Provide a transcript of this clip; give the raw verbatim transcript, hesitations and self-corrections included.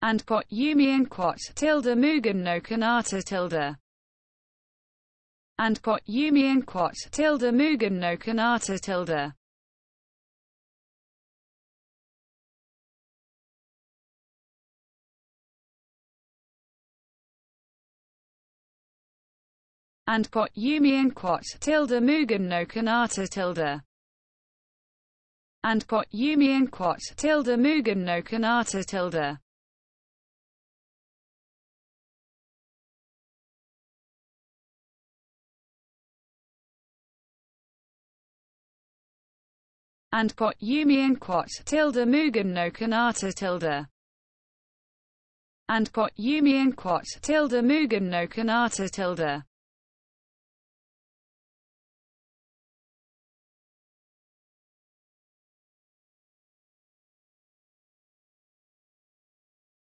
and quat Yume and quat tilde Mugen no Kanata tilde and quat Yume and quat tilde Mugen no Kanata tilde and quat Yume and quat tilde Mugen no Kanata tilde and quat Yume and quat tilde Mugen no Kanata tilde and quat Yume and quat tilde Mugen no Kanata tilde and quat Yume and quat tilde Mugen no Kanata tilde